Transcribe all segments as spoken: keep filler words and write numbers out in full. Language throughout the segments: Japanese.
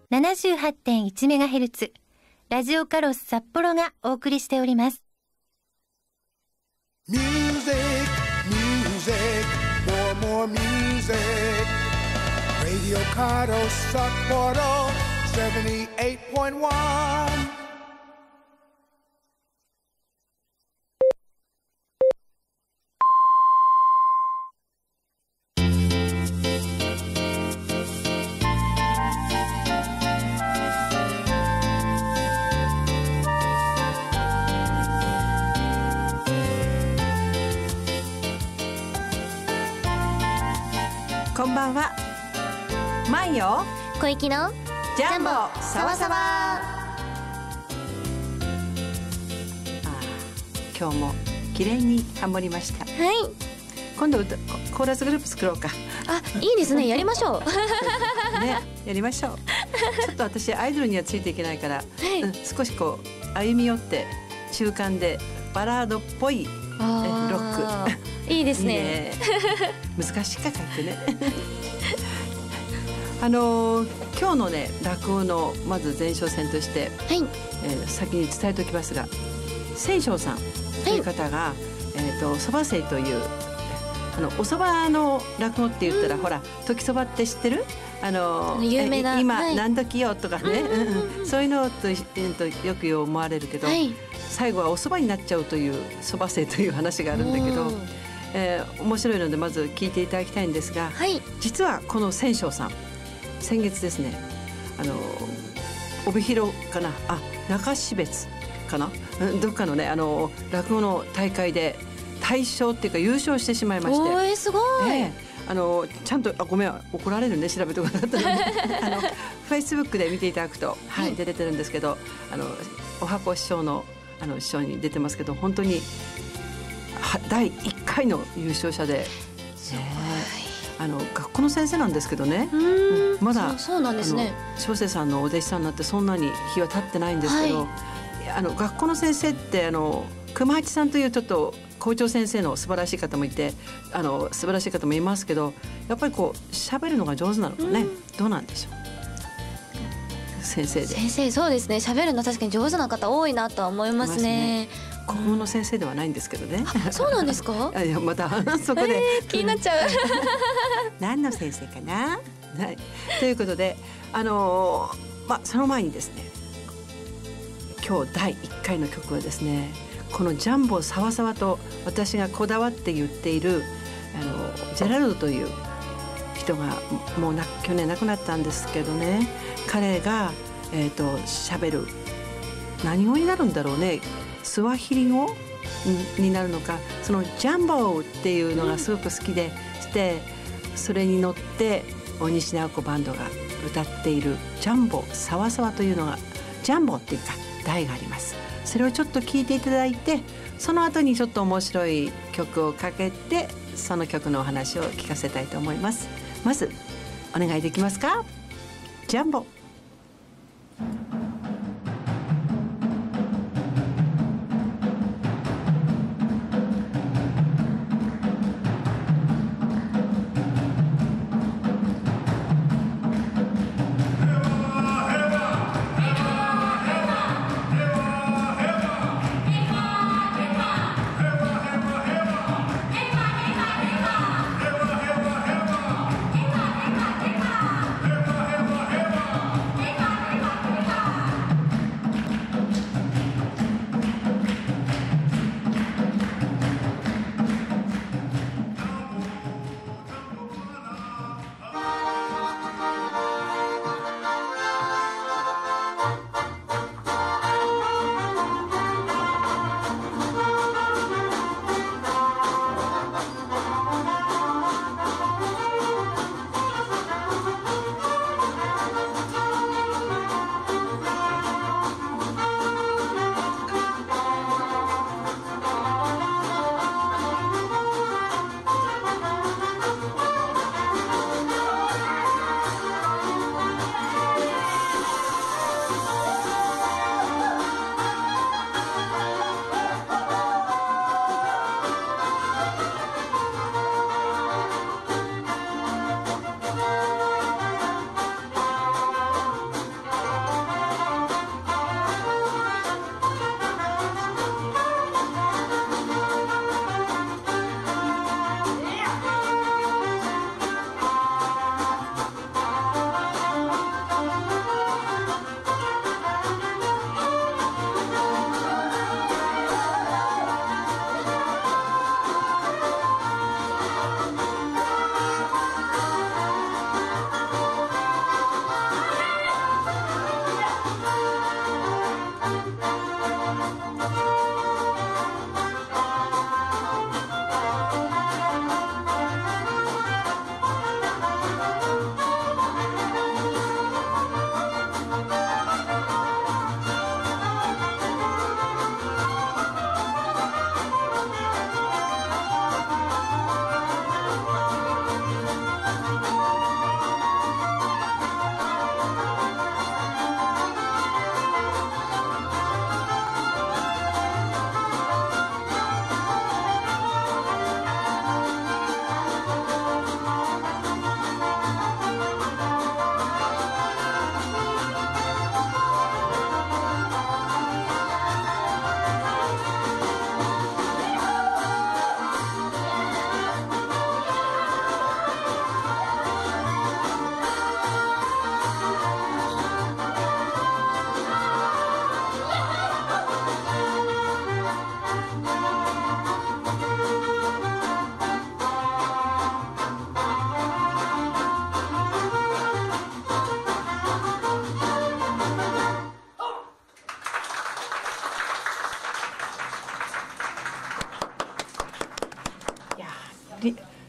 ななじゅうはちてんいちメガヘルツ、ラジオカロス札幌がお送りしております。 Music, music, more, more music. Radio Karos Sapporo seventy-eight point one. こんばんは。マンよ小池のジャンボサワサワ。あ、今日も綺麗にハモりました。 はい。 今度歌コーラスグループ作ろうか。 あ、いいですね。やりましょう。 ね、やりましょう。ちょっと私アイドルにはついていけないから、はいうん、少しこう歩み寄って中間でバラードっぽいロック。 いいですね。 いいね。難しいか書いてね。あのー、今日のね落語のまず前哨戦として、はいえー、先に伝えておきますが、千正さんという方が、はいえー、とそば生というあのおそばの落語って言ったら、うん、ほら時そばって知ってる？あのー、 有名な今、 はい、 何時よとかね、うんうん、そういうのと、えー、とよく思われるけど、はい、最後はおそばになっちゃうというそば生という話があるんだけど、えー、面白いのでまず聞いていただきたいんですが、はい、実はこの千正さん先月ですね、あの帯広かなあ中標津かなどっかのねあの落語の大会で大賞っていうか優勝してしまいまして、 おーすごい、えー、あのちゃんとあごめん怒られるね調べてくださったらあのフェイスブックで見ていただくと、はい、出てるんですけど、あのおはこ師匠のあの師匠に出てますけど本当にだいいっかいの優勝者で、すごい、えー、あの学校の先生なんですけどね、うん、まだそう、そうなんですね、小生さんのお弟子さんになってそんなに日は経ってないんですけど、はい、あの学校の先生ってあの熊八さんというちょっと校長先生の素晴らしい方もいてあの素晴らしい方もいますけど、やっぱりこう喋るのが上手なのかね、どうなんでしょう先生で。 先生そうですね、喋るの確かに上手な方多いなとは思いますね。 国語の先生ではないんですけどね。 そうなんですか？ いやまたそこで、 えー、気になっちゃう。 何の先生かな、はい、ということで、あのーま、その前にですね、今日だいいっかいの曲はですね、このジャンボサワサワと私がこだわって言っているあのジェラルドという人がもうな去年亡くなったんですけどね、彼が、えーと、喋る何語になるんだろうね、スワヒリ語になるのか、そのジャンボっていうのがすごく好きでして、それに乗って大西直子バンドが歌っているジャンボサワサワというのが、ジャンボっていうか題があります。それをちょっと聞いていただいて、その後にちょっと面白い曲をかけてその曲のお話を聞かせたいと思います。まずお願いできますか。ジャンボ。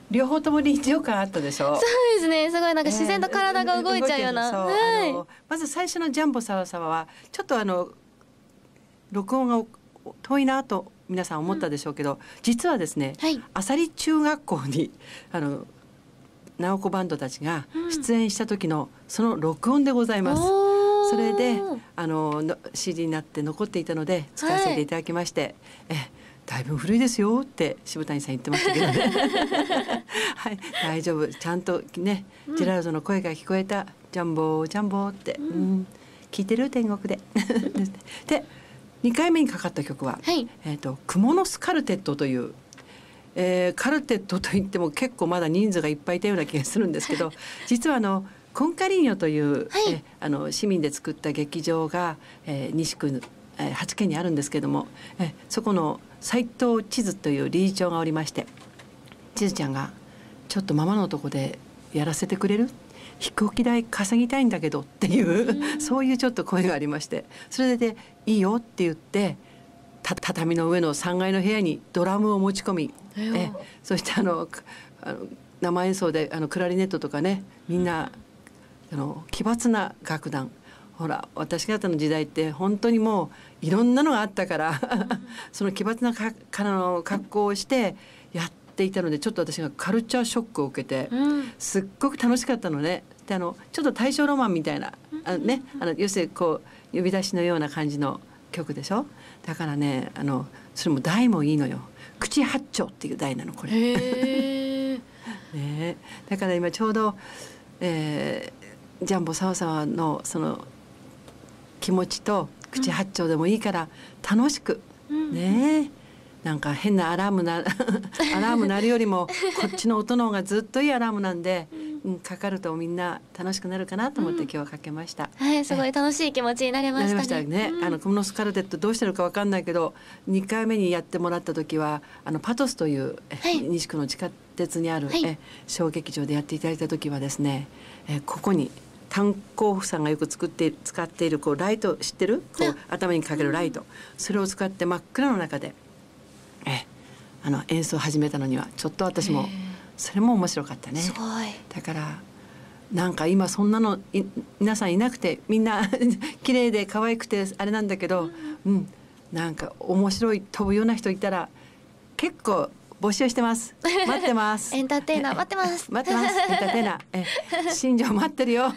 両方とも臨場感あったでしょ。 そうですね、すごいなんか自然と体が動いちゃうような、 えー動いてるそうあのまず最初のジャンボさわさわはちょっとあの録音が遠いなと皆さん思ったでしょうけど、うん、実はですね、はい、朝里中学校にあの直子バンドたちが出演した時のその録音でございます、うん、それであの シーディー になって残っていたので使わせていただきまして、はい、えだいぶ古いですよって渋谷さん言ってましたけどねはい、大丈夫、ちゃんとね、うん、ジェラルドの声が聞こえた、ジャンボジャンボって、うんうん、聞いてる天国ででにかいめにかかった曲は、はい、えーと、クモの巣カルテットという、えー、カルテットといっても結構まだ人数がいっぱいいたような気がするんですけど実はあのコンカリーニョという、はい、えあの市民で作った劇場が、えー、西区、えー、はちけんにあるんですけども、えそこの斉藤千鶴という理事長がおりまして、千鶴ちゃんがちょっとママのとこでやらせてくれる、飛行機代稼ぎたいんだけどっていうそういうちょっと声がありまして、それでいいよって言ってた畳の上のさんがいの部屋にドラムを持ち込み、えそしてあのあの生演奏であのクラリネットとかね、みんなあの奇抜な楽団、ほら私方の時代って本当にもういろんなのがあったからその奇抜なかからの格好をしてやっていたので、ちょっと私がカルチャーショックを受けて、うん、すっごく楽しかったのね。であのちょっと大正ロマンみたいな、あの、ね、あの要するにこう呼び出しのような感じの曲でしょ。だからね、あのそれも題もいいのよ。口八丁っていう題なのこれへね、だから今ちょうど、えー、ジャンボさわさわのその気持ちと口八丁でもいいから楽しく、うん、ね、なんか変なアラームなアラーム鳴るよりもこっちの音の方がずっといいアラームなんで、うん、かかるとみんな楽しくなるかなと思って今日はかけました、 うん、はい、すごい楽しい気持ちになりましたね。なりましたね、 うん、あのクモの巣カルテットどうしてるか分かんないけどにかいめにやってもらった時はあのパトスという、はい、西区の地下鉄にある、はい、え小劇場でやっていただいた時はですね、えここに炭鉱夫さんがよく作って使っているこうライト知ってる、こう頭にかけるライト、うん、それを使って真っ暗の中でえあの演奏を始めたのにはちょっと私もそれも面白かったね。 すごい。 だからなんか今そんなのい皆さんいなくてみんな綺麗で可愛くてあれなんだけど、うん、うん、なんか面白い飛ぶような人いたら結構募集してます。待ってます。 エンターテイナー待ってます。 待ってます。エンターテイナー。え、新庄待ってるよ。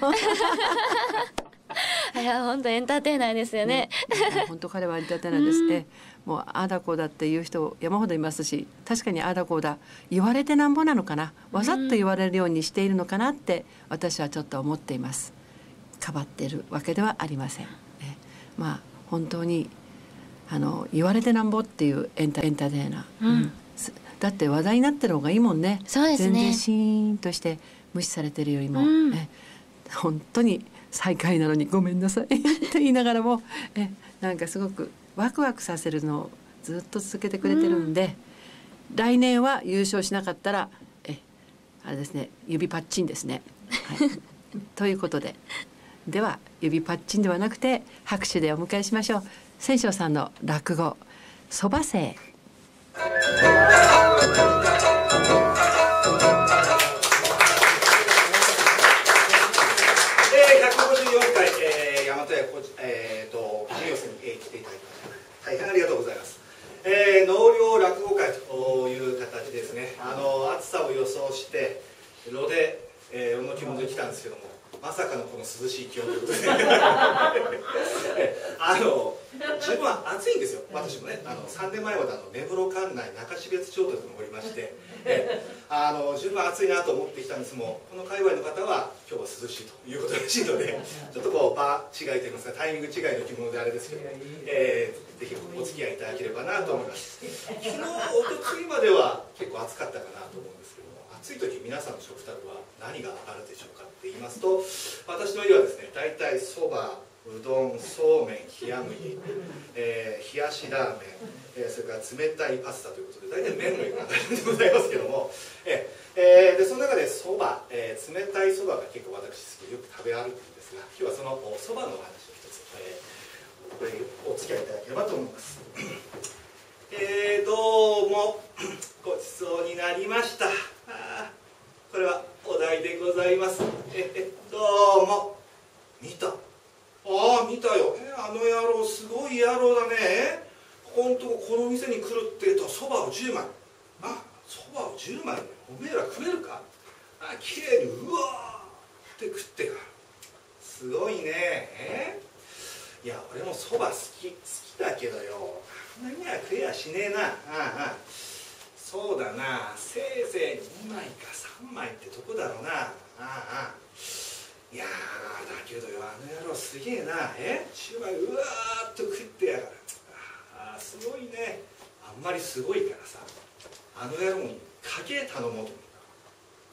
いや本当エンターテイナーですよね。 ね、本当彼はエンターテイナーですね。もうあだこうだっていう人山ほどいますし、確かにあだこうだ言われてなんぼなのかな、わざと言われるようにしているのかなって私はちょっと思っています。かばっているわけではありません。ね、まあ本当にあの言われてなんぼっていうエンタ、エンターテイナー。うんうん、だって話題になってる方がいいもんね。 そうですね。 全然シーンとして無視されてるよりも、うん、え本当に最下位なのにごめんなさいって言いながらもえなんかすごくワクワクさせるのをずっと続けてくれてるんで、うん、来年は優勝しなかったらえあれですね、指パッチンですね。はい、ということででは指パッチンではなくて拍手でお迎えしましょう。千昌さんの落語そば生。 えー、ひゃくごじゅうよんかい、えー、大和屋こじ、えー、と富士寄せに、えー、来ていただきました大変ありがとうございます。えー、納涼落語会という形ですね。あの暑さを予想して炉で、えー、おのき物で来たんですけども、まさかのこの涼しい気温ということであの十分暑いんですよ。私もね、あのさんねんまえまであの根室管内中標津町というところにおりまして、えあの十分暑いなと思ってきたんですも、この界隈の方は今日は涼しいということらしいので、ちょっとこう場違いといいますかタイミング違いの着物であれですけど、えー、ぜひお付き合いいただければなと思います。昨日おとついまでは結構暑かったかなと思うんですけども、暑い時皆さんの食卓は何があるでしょうかって言いますと、私の家はですね、大体そば、うどん、そうめん、冷麦、えー、冷やしラーメン、えー、それから冷たいパスタということで大体麺類が大変でございますけども、えー、でその中でそば、えー、冷たいそばが結構私好きでよく食べ歩くんですが、今日はそのそばのお話を一つ、えー、これお付き合いいただければと思います。えー、どうもごちそうになりました。 あこれはお題でございます。ええどうも。見た？ああ見たよ。えあの野郎すごい野郎だね。ここんとここの店に来るってえとそばをじゅうまい。あそばをじゅうまいおめえら食えるか？あきれいにうわーって食ってか。すごいね。えいや俺もそば好き好きだけどよ、あんなには食えやしねえな。ああそうだな、せいぜいにまいかさんまいってとこだろうな。ああいやだけどよ、あの野郎すげえな。えじゅうまいうわーっと食ってやがる。ああすごいね。あんまりすごいからさ、あの野郎にかけ頼もうと思った。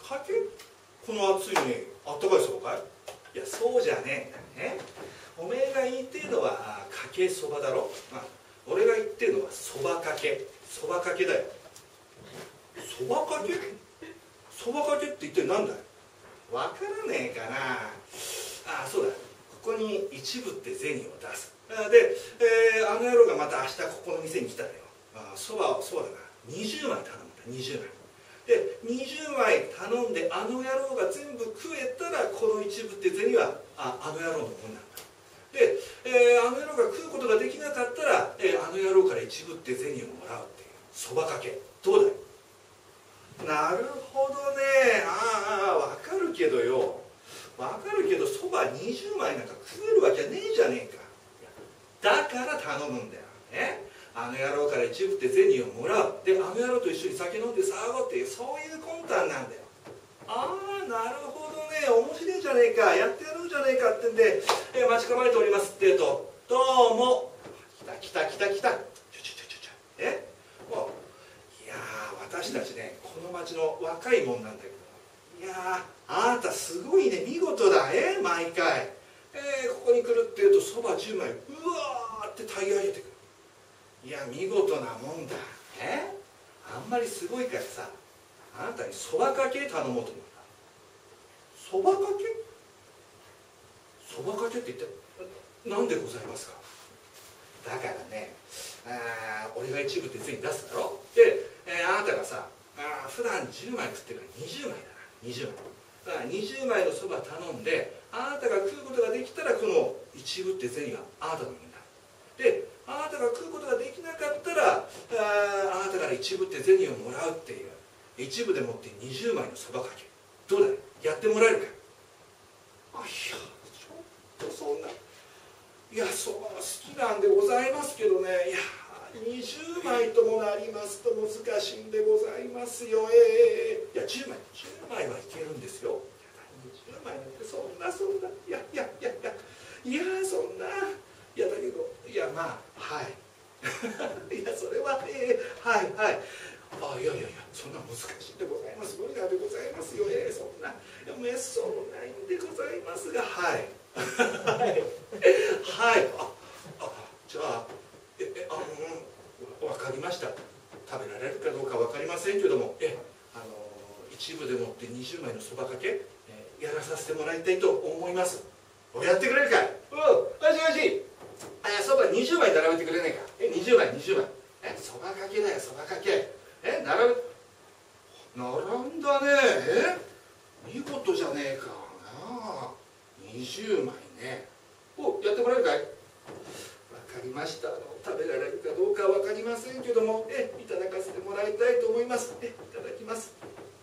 かけ？この暑いのにあったかいそばかい？いやそうじゃねえんだね。おめえが言ってるのはかけそばだろ。あ俺が言ってるのはそばかけ。そばかけだよ。そばかけ？そばかけって一体何だい？わからねえかな。あそうだ、ここに一部って銭を出す。で、えー、あの野郎がまた明日ここの店に来たらよ、そばをそうだなにじゅうまい頼んだ。にじゅうまいでにじゅうまい頼んで、あの野郎が全部食えたらこの一部って銭は あ, あの野郎のもんなんだ。で、えー、あの野郎が食うことができなかったら、えー、あの野郎から一部って銭をもらうっていうそばかけ。どうだい？なるほどね。ああわかるけどよ、わかるけどそばにじゅうまいなんか食えるわけねえじゃねえか。だから頼むんだよ。ね、あの野郎から一部って銭をもらう。であの野郎と一緒に酒飲んで騒ごうっていう、そういう魂胆なんだよ。ああなるほどね、面白いじゃねえか、やってやろうじゃねえかってんで、えー、待ち構えておりますってえと、どうも。来た来た来た来た。ちょちょちょちょえもういや私たちね、この町の若いもんなんだけど、いやあなたすごいね、見事だ。え毎回、えー、ここに来るってえとそばじゅうまいうわーって炊き上げてくる。いや見事なもんだ。えあんまりすごいからさ、あなたにそばかけ頼もうと思った。そばかけ？そばかけって一体何でございますか？だからね、あ俺が一部って銭出すだろ。で、えー、あなたがさ、あ普段じゅうまい食ってるからにじゅうまいだな。にじゅうまいだからにじゅうまいのそば頼んで、あなたが食うことができたらこの一部って銭はあなたのもんだ。であなたが食うことができなかったら、あ, あなたから一部って銭をもらうっていう、一部でもってにじゅうまいのそばかけ。どうだい、やってもらえるか。あいやちょっとそんな、いやそばは好きなんでございますけどね、いやにじゅうまいともなりますと難しいんでございますよ。えー、いやじゅうまいじゅうまいはいけるんですよ。にじゅうまいなんてそんなそんな、いやいやいやいやいやそんな、いやだけど、いやまあはいいやそれはえー、はいはいあいやいやいやそんな難しいんでございます。無理なんでございますよ。えー、そんなめっそうないんでございますが、はいはいはいああじゃあええあの分かりました。食べられるかどうか分かりませんけども、えあの一部でもってにじゅうまいのそばかけ、えー、やらさせてもらいたいと思います。やってくれるかい？うんよしよし、あそばにじゅうまい並べてくれないか。えにじゅうまいにじゅうまいえそばかけだよそばかけ。え並べ並んだね。え見事じゃねえかな。にじゅうまいね。おやってもらえるかい？分かりました。あの食べられるかどうかは分かりませんけども、えいただかせてもらいたいと思います。えいただきます。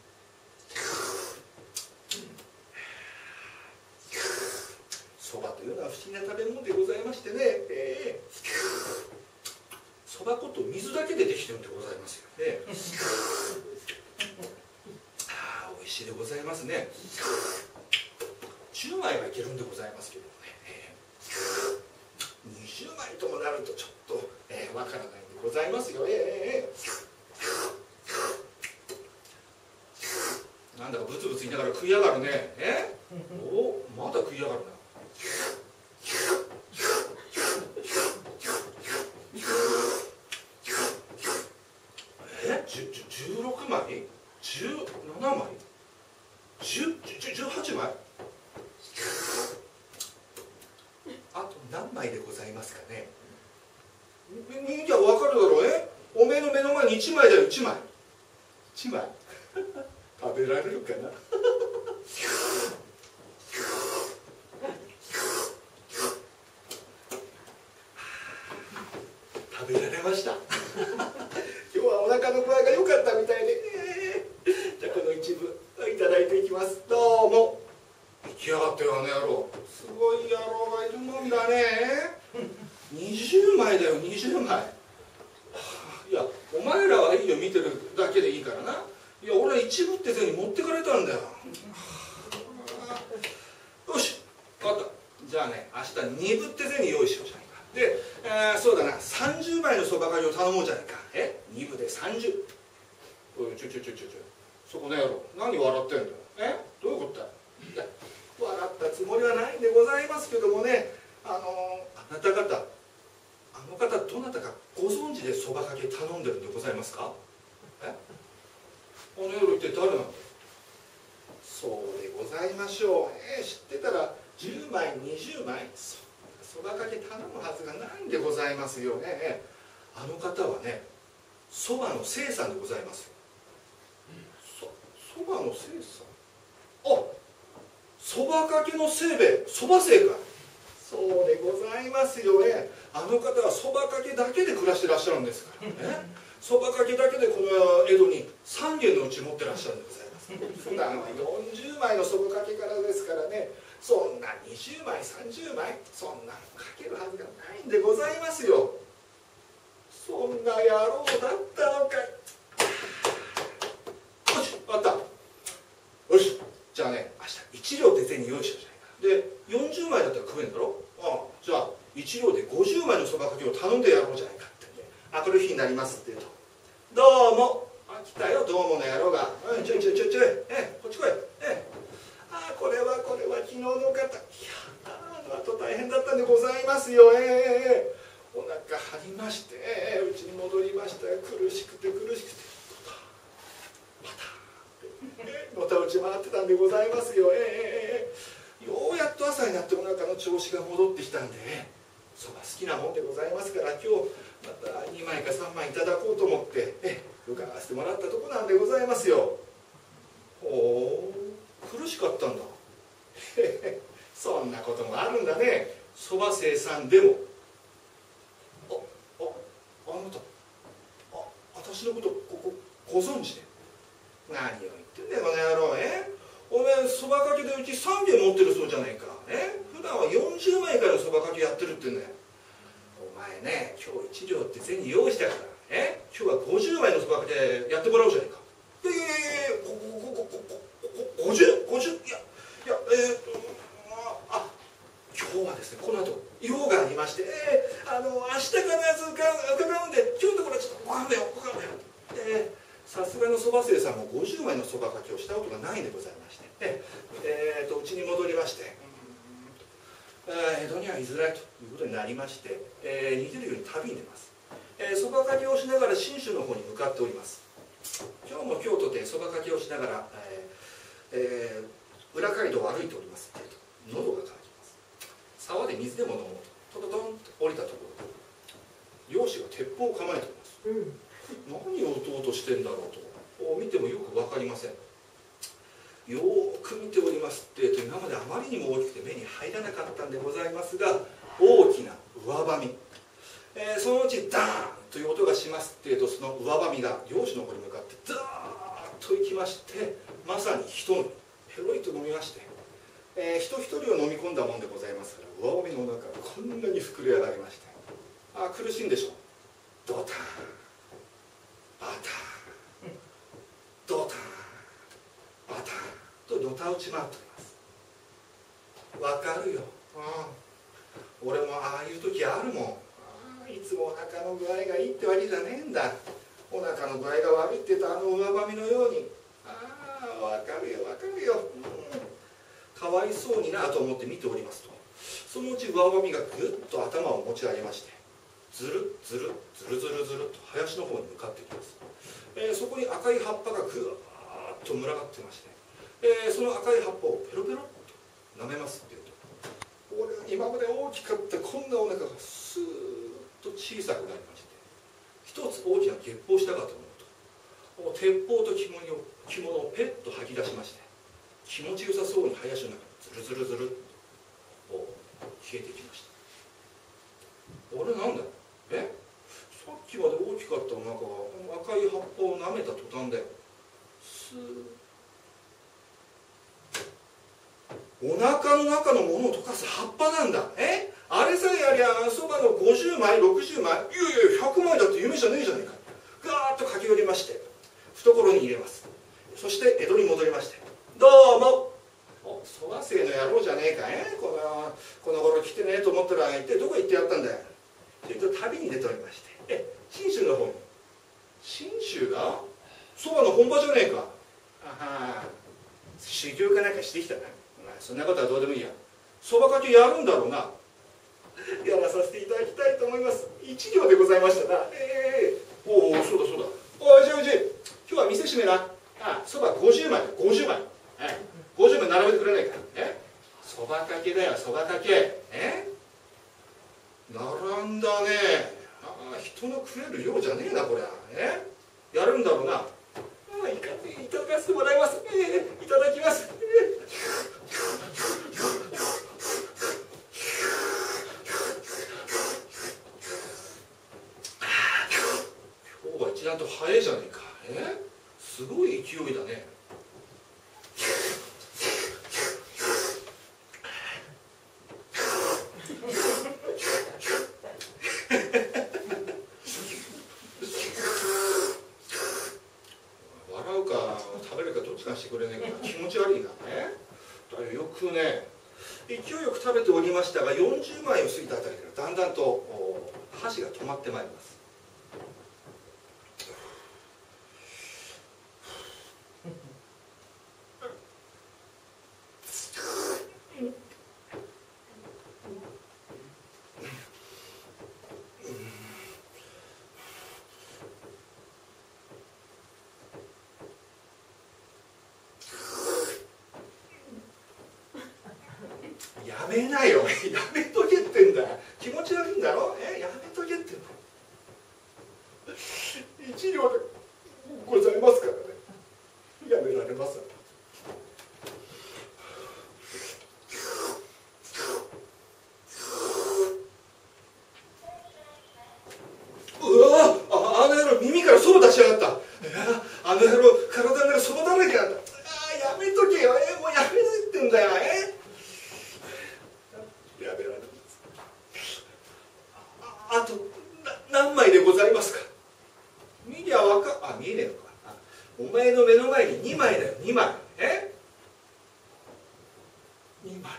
そばというのは不思議な食べ物でございましてね、えそば粉と水だけでできてるんでございますよね。あ美味しいでございますね。じゅうまいはいけるんでございますけどもね、えー、にじゅうまいともなるとちょっと、えー、わからないんでございますよ。えー、なんだかブツブツ言いながら食いやがるね。えおまだ食いやがるな。えじゅじゅうろくまいじゅうななまいじゅうはちまいあと何枚でございますかね。いや分かるだろう。えおめえの目の前にいちまいだよ。いちまいいちまい食食べられるかな。食べられました。今日はお腹の具合が良かったみたいで、えー、じゃあこの一部いただいていきます。どうも。行きやがってよ、あの野郎。すごい野郎がいるもんだね。にじゅうまいだよ、にじゅうまい。いや、お前らはいいよ、見てるだけでいいからな。いや、俺は一部って銭持ってかれたんだよ。よし、分かった。じゃあね、明日二部って銭用意しようじゃないか。で、えー、そうだな、さんじゅうまいのそばかりを頼もうじゃないか。え、二部でさんじゅう。おい、ちょちょちょちょちょ、そこの野郎、何笑ってんだよ。え、どういうことだよ。いや、笑ったつもりはないんでございますけどもね、あのー、あなた方、あの方どなたかご存知でそばかけ頼んでるんでございますか。え、あの夜って誰なんだ。そうでございましょう、えー、知ってたらじゅうまいにじゅうまいそばかけ頼むはずがないんでございますよね。あの方はね、そばの生さんでございますよ。そばの生さん、あ、そばかけのせいべい、そば生か。そうでございますよね。あの方はそばかけだけで暮らしてらっしゃるんですからね。そばかけだけでこの江戸にさん軒のうち持ってらっしゃるんでございます。普段はよんじゅうまいのそばかけからですからね、そんなにじゅうまいさんじゅうまいそんなのかけるはずがないんでございますよ。そんな野郎だったのかい。よし、あった。よし、じゃあね、明日一両で銭用意しようじゃないか。でよんじゅうまいだったら食えんだろ。ああ、じゃあ一両でごじゅうまいのそばかけを頼んでやろうじゃないかってんで、あ、これ日になりますって言うと、どうも、あ、来たよ、どうもの野郎が、うん、ちょいちょいちょいちょい、え、こっち来い、え、あ、これはこれは昨日の方、いや、あの後大変だったんでございますよ。ええ、お腹張りまして、えー、うちに戻りましたよ。苦しくて苦しくて、またえー、のたうち回ってたんでございますよ。えー、ようやっと朝になってお腹の調子が戻ってきたんで、そば好きなもんでございますから、今日またにまいかさんまいいただこうと思ってえー、伺わせてもらったとこなんでございますよ。ほう、苦しかったんだ。そんなこともあるんだね。そば生産でも。あ、あ、あなた、あ、私のことここご存知で。何を言ってんだよこの野郎。え、おめえそばかけでうちさん軒持ってるそうじゃないか。え、普段はよんじゅうまいからそばかけやってるってんだよ。お前ね、今日いち両って銭用意したから、え、今日はごじゅうまいのそばかけやってもらおうじゃないか。いやいやいやいや、ごじゅう、ごじゅう、いやいや、えー、っとあ、今日はですね、この後用がありまして、えー、あの明日必ず伺うんで、今日のところはちょっとご勘弁をご勘弁を。えーさすがのそば生さんもごじゅうまいのそばかけをしたことがないんでございまして、ええー、とうちに戻りまして、江戸には居づらいということになりまして、えー、逃げるように旅に出ます。そば、えー、かけをしながら信州の方に向かっております。今日も京都でそばかけをしながら、えーえー、裏街道を歩いておりますけれど、喉が渇きます。沢で水でも飲もうとトトトンと降りたところ、漁師が鉄砲を構えております。うん、何を撃とうとしてんだろうと見てもよく分かりません。よーく見ておりますってと今まであまりにも大きくて目に入らなかったんでございますが、大きな上ばみ、えー、そのうちダーンという音がしますってと、その上ばみが漁師の方に向かってダーッと行きまして、まさに一飲みペロリと飲みまして、えー、人一人を飲み込んだもんでございますから、上ばみの中がこんなに膨れ上がりまして、あ、苦しいんでしょう。ドターンバターンドターンバターンとのたうち回っております。わかるよ、うん、俺もああいう時あるもん。あ、いつもお腹の具合がいいってわけじゃねえんだ。お腹の具合が悪いって言うとあの上ばみのように、ああ、わかるよわかるよ、うん、かわいそうになと思って見ておりますと、そのうち上ばみがぐっと頭を持ち上げまして、ずるずるずるずるずると林の方に向かってきます。えー、そこに赤い葉っぱがぐわーっと群がってまして、えー、その赤い葉っぱをペロペロっと舐めますっていうと、俺今まで大きかったこんなお腹がスーッと小さくなりまして、一つ大きなゲップをしたかと思うと、 鉄砲と着物を着物をペッと吐き出しまして、気持ちよさそうに林の中にズルズルズルっと消えてきました。あれなんだ、えさっきまで大きかったお腹が赤い葉っぱを舐めた途端だよ。スーお腹の中のものを溶かす葉っぱなんだ。えあれさえやりゃそばのごじゅうまいろくじゅうまい、いやいやひゃくまいだって夢じゃねえじゃねえか。ガーッと駆け寄りまして懐に入れます。そして江戸に戻りまして、どうもおそば生の野郎じゃねえか、えこのこの頃来てねえと思ったら一体どこ行ってやったんだよ。それと旅に出ておりまして、え信州の方に。信州がそばの本場じゃねえか。あは修行かなんかしてきたな。そんなことはどうでもいいや。そばかけやるんだろうな。やらさせていただきたいと思います。一両でございましたな。ええー、おおそうだそうだ。おいじゃあじゃあ今日は店閉めな。ああそばごじゅうまいごじゅうまい、はい、ごじゅうまい並べてくれないか。えそばかけだよそばかけ。え並んだね。ああ人の食える量じゃねえなこりゃ。えやるんだろうな。ああいかいただかせてもらいます。えー、いただきます。えー今日は一段と早いじゃねえか。えすごい勢いだね。笑うか食べるかどっちかしてくれねえか気持ち悪いな。えだよくね勢いよく食べておりましたがよんじゅうまいを過ぎたあたりからだんだんと箸が止まってまいります。やめなよやめとけってんだ。気持ち悪いんだろ。えやめとけってんの。一両でございますからね。やめられます。うわああの野郎耳からそば出しやがった。あの野郎体の中そばだらけなんだ。あやめとけよ。えもうやめないってんだよ。えやめられます。あ, あと何枚でございますか。見りゃわかあ見えねえのか。お前の目の前ににまいだよにまい。えにまい。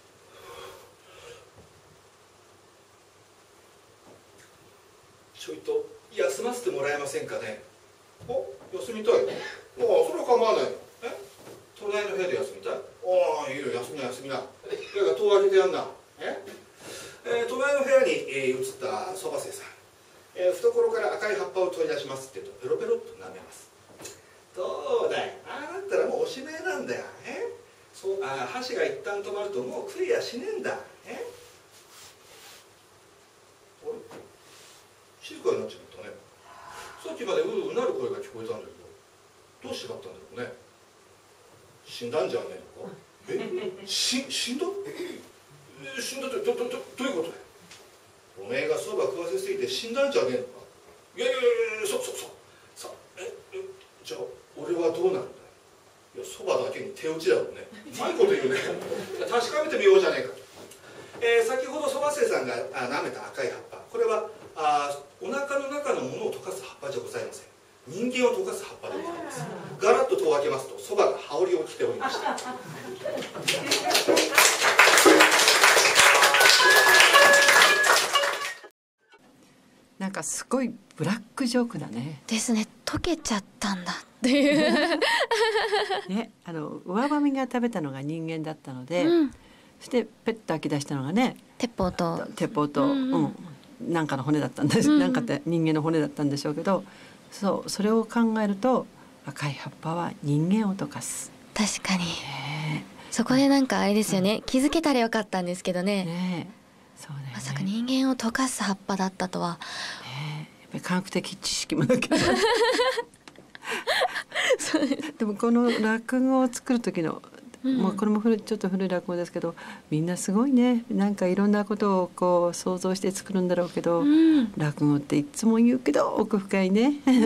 ちょいと休ませてもらえませんかね。お休みたい。ああそれは構わないよ。え隣の部屋で休みたい。ああいいよ休みな休みな。だから戸を開けてやんな。ええー、隣の部屋に、えー、移ったそば生さん、えー、懐から赤い葉っぱを取り出しますって言うとペロペロっと舐めます。どうだいああなったらもうおしまいなんだよ。えそうあ箸が一旦止まるともう食いやしねえんだ。えあれ静かになっちまったね。さっきまでううなる声が聞こえたんだけどどうしてだったんだろうね。死んだんじゃねえのか。えし死んだ死んだってどどどどういうことだよ。おめえがそば食わせすぎて死んだんじゃねえのか。いやいやいやいやそうそうそうさええじゃあ俺はどうなるんだよ。いやそばだけに手打ちだろうね。いいこと言うね。確かめてみようじゃねえか。えー、先ほどそば生さんがあ舐めた赤い葉っぱ、これはあお腹の中のものを溶かす葉っぱじゃございません。人間を溶かす葉っぱでございます。ガラッと戸を開けますとそばが羽織を着ておりました。 なんかすごいブラックジョークだね。 ですね。溶けちゃったんだっていうね、あの上ばみが食べたのが人間だったので、 うん、 そしてペッと吐き出したのがね鉄砲と鉄砲と、うんうんうん、なんかの骨だったんです、うん、なんかって人間の骨だったんでしょうけど、そうそれを考えると赤い葉っぱは人間を溶かす。 確かに、 ね、 そこでなんかあれですよね、うん、気づけたらよかったんですけどね。 ねそうだよね、 まさか人間を溶かす葉っぱだったとは、 ね、やっぱり科学的知識もなきゃでもこの落語を作る時の、 うん、 まあ、これも古いちょっと古い落語ですけど、みんなすごいね。なんかいろんなことをこう想像して作るんだろうけど、うん、落語っていつも言うけど奥深いね。うん、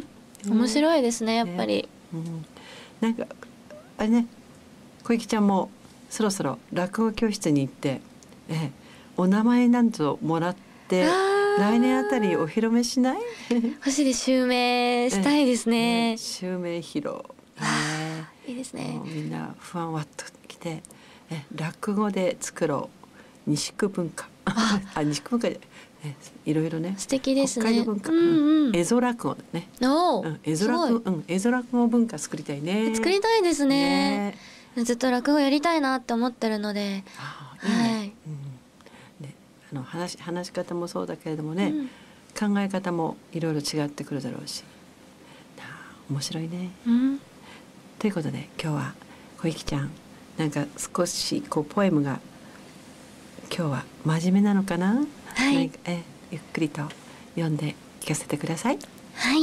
面白いですね、やっぱり、 ね、うん、なんかあれね、小池ちゃんもそろそろ落語教室に行って、ええ、お名前なんぞもらって来年あたりお披露目しない？ 星で襲名したいですね。 ね、襲名披露、 ね、いいですね。 みんな不安わっと来て、え落語で作ろう西区文化あ西区文化で、えいろいろね、 素敵ですね。 北海道文化、うんうん、絵空落語だね。 おうん、絵空落語、うん、絵空落語文化作りたいね。 作りたいですね。ね、ずっと落語やりたいなって思ってるので。 ああ、いいね。はい、うん、で、あの話話し方もそうだけれどもね、うん、考え方もいろいろ違ってくるだろうし、面白いね。うん、ということで今日は小池ちゃん、なんか少しこうポエムが今日は真面目なのかな。はい。えゆっくりと読んで聞かせてください。 はい。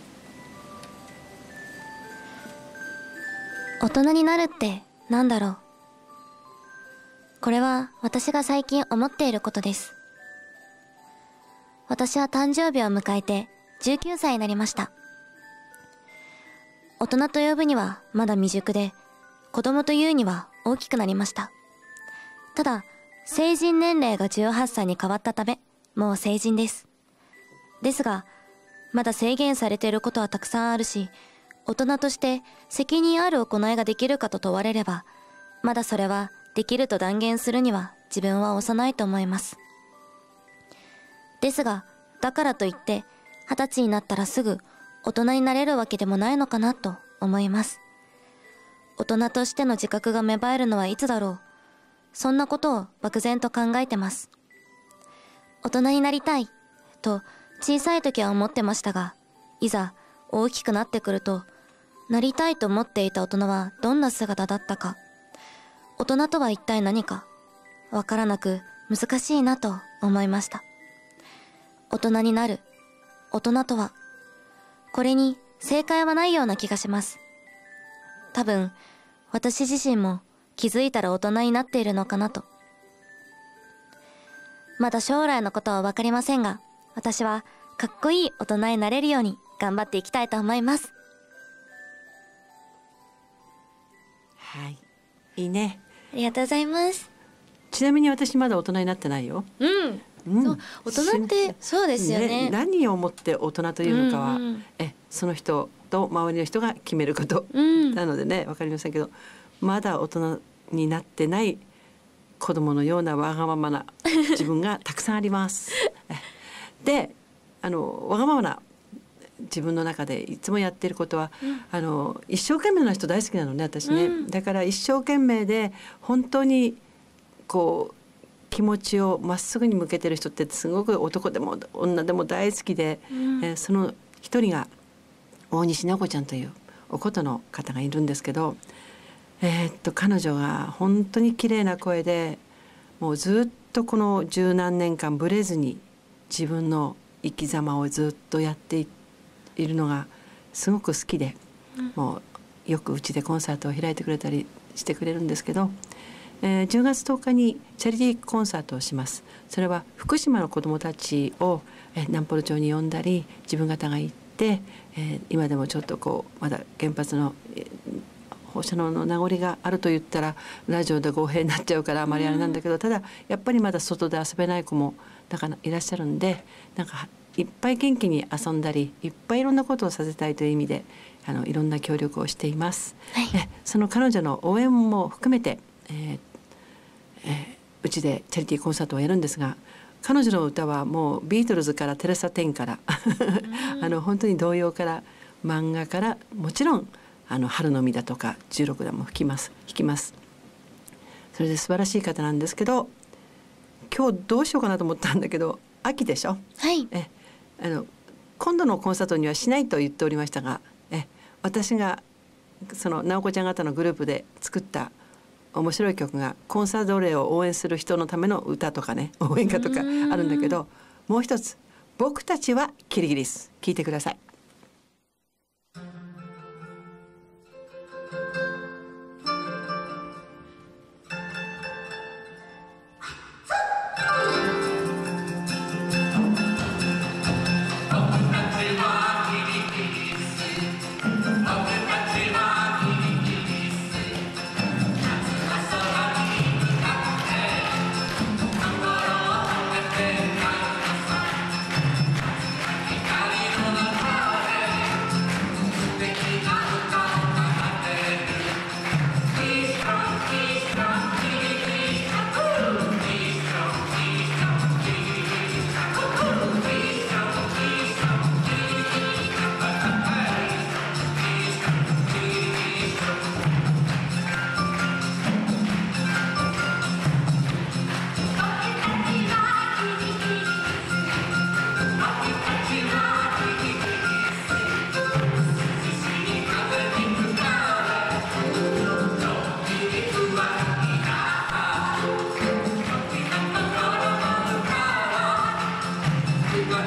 大人になるってなんだろう。これは私が最近思っていることです。私は誕生日を迎えてじゅうきゅうさいになりました。大人と呼ぶにはまだ未熟で、子供と言うには大きくなりました。ただ、成人年齢がじゅうはっさいに変わったため、もう成人です。ですが、まだ制限されていることはたくさんあるし、大人として責任ある行いができるかと問われれば、まだそれはできると断言するには自分は幼いと思います。ですが、だからといって二十歳になったらすぐ大人になれるわけでもないのかなと思います。大人としての自覚が芽生えるのはいつだろう。そんなことを漠然と考えてます。大人になりたいと小さい時は思ってましたが、いざ大きくなってくると、なりたいと思っていた大人はどんな姿だったか、大人とは一体何かわからなく難しいなと思いました。大人になる、大人とは、これに正解はないような気がします。多分私自身も気づいたら大人になっているのかなと。まだ将来のことはわかりませんが、私はかっこいい大人になれるように頑張っていきたいと思います。 はい、いいね。 ありがとうございます。 ちなみに私まだ大人になってないよ。 うん。うん、そう、大人ってそうですよね。ね、 何をもって大人というのかは、うんうん、えその人と周りの人が決めること、うん、なのでね、わかりませんけど、まだ大人になってない子供のようなわがままな自分がたくさんあります。で、あのわがままな自分の中でいつもやっていることは、うん、あの一生懸命な人大好きなのね、私ね、うん、だから一生懸命で本当にこう気持ちをまっすぐに向けてる人ってすごく男でも女でも大好きで、うん、えー、その一人が大西直子ちゃんというお琴の方がいるんですけど、えー、っと彼女が本当に綺麗な声で、もうずっとこの十何年間ブレずに自分の生き様をずっとやっているのがすごく好きで、うん、もうよくうちでコンサートを開いてくれたりしてくれるんですけど、えー、じゅうがつとおかにチャリティーコンサートをします。それは福島の子どもたちを、えー、南幌町に呼んだり、自分方が行って、えー、今でもちょっとこうまだ原発の、えー、放射能の名残があると言ったらラジオで語弊になっちゃうからあまりあれなんだけど、ただやっぱりまだ外で遊べない子もだからいらっしゃるんで、なんかいっぱい元気に遊んだりいっぱいいろんなことをさせたいという意味で、あのいろんな協力をしています。はい、えその彼女の応援も含めて、えーえー、うちでチャリティーコンサートをやるんですが、彼女の歌はもうビートルズからテレサ・テンからあの本当に童謡から漫画から、もちろんあの春の実だとかじゅうろくだんも弾きます弾きますそれで素晴らしい方なんですけど、今日どうしようかなと思ったんだけど、秋でしょ。 はい。 えあの今度のコンサートにはしないと言っておりましたが、え私がその直子ちゃん方のグループで作った面白い曲がコンサドーレを応援する人のための歌とかね、応援歌とかあるんだけど、もう一つ、僕たちはキリギリス、聞いてください。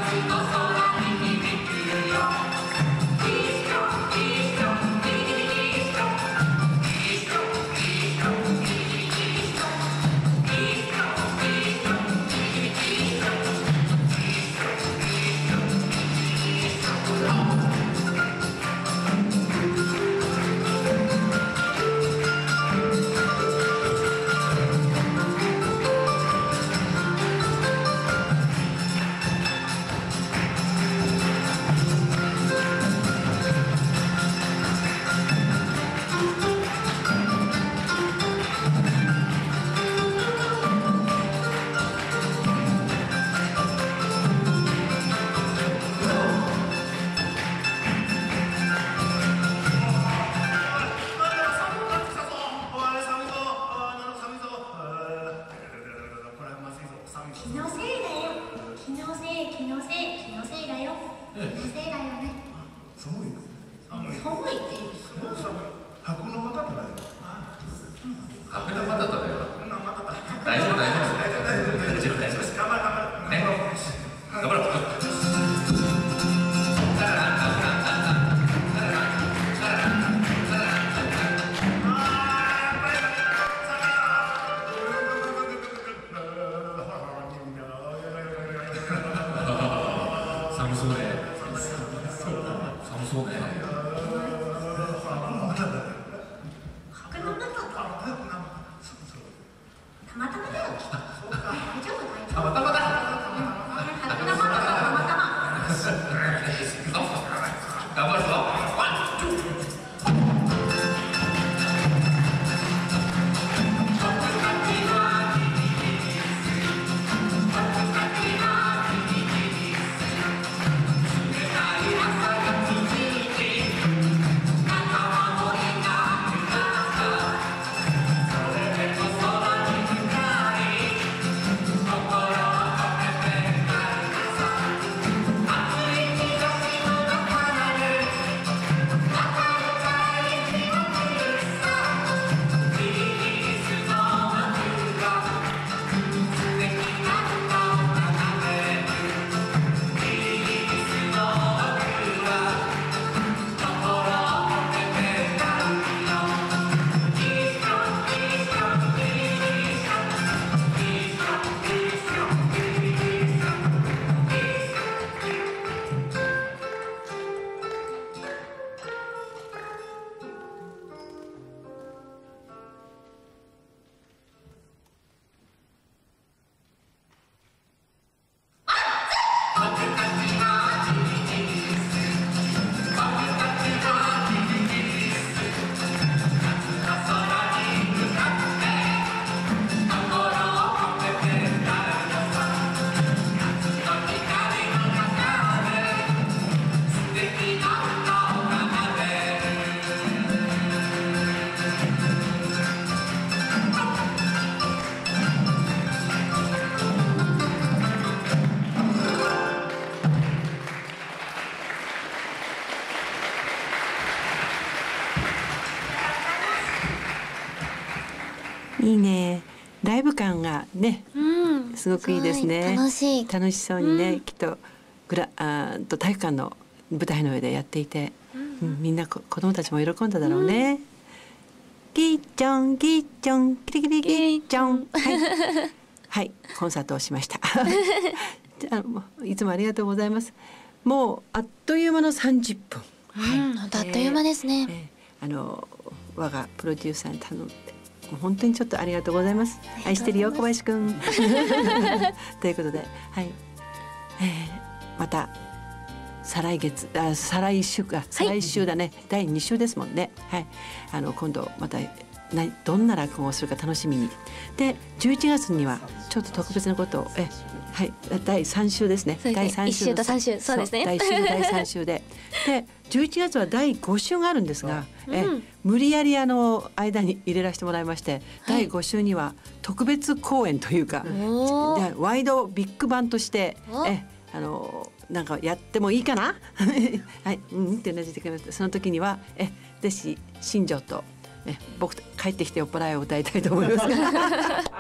いいね。ライブ感がね、 うん、 すごくいいですね。 楽しい。 楽しそうにね、 うん、 きっとグラあと体育館の舞台の上でやっていて、うんうん、みんなこ子供たちも喜んだだろうね。うん、ギッチョンギッチョンキリキリギッチョン、はい、はい、コンサートをしました。あのいつもありがとうございます。もうあっという間のさんじゅっぷん。 はい、うん、あっという間ですね。 えー、あの我がプロデューサーに頼んで。もう本当にちょっとありがとうございます。愛してるよ小林くん。ということで、はい、えー、また再来月あ再来週か再来週だね、はい、だいに週ですもんね。はい、あの今度またなどんな落語をするか楽しみに。でじゅういちがつにはちょっと特別なことをえはいだいさん週ですね。 だいさん週いっ週とさん週そうですね。 だいいち週だいさん週ででじゅういちがつはだいご週があるんですが、うん、え無理やりあの間に入れらせてもらいまして、はい、だいご週には特別公演というかワイドビッグバンとしてえあのなんかやってもいいかなはいうんってうなずいてくれました。その時にはえぜひ新庄とえ僕帰ってきておっぱらいを歌いたいと思いますが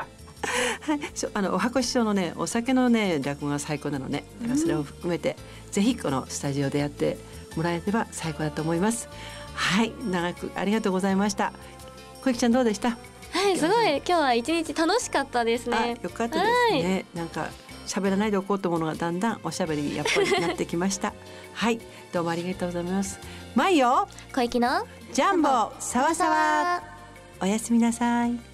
はい、そうあのおはこ師匠のねお酒のね落語が最高なのね。だからそれを含めて、うん、ぜひこのスタジオでやってもらえれば最高だと思います。はい、長くありがとうございました。小雪ちゃんどうでした？ はい、すごい今日は一日楽しかったですね。 あ、よかったですね。はい、なんか喋らないでおこうと思うのがだんだんおしゃべりやっぱりなってきました。はい、どうもありがとうございます。まいよ小雪のジャンボさわさわ。おやすみなさい。